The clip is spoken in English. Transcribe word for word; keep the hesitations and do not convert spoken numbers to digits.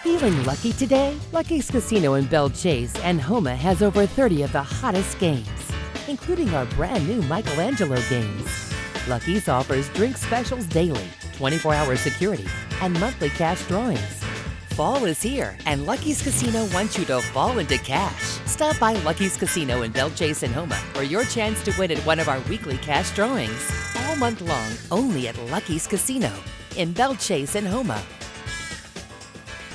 Feeling lucky today? Lucky's Casino in Belle Chase and Homa has over thirty of the hottest games, including our brand new Michelangelo games. Lucky's offers drink specials daily, twenty-four hour security, and monthly cash drawings. Fall is here, and Lucky's Casino wants you to fall into cash. Stop by Lucky's Casino in Belle Chase and Homa for your chance to win at one of our weekly cash drawings. All month long, only at Lucky's Casino in Belle Chase and Homa.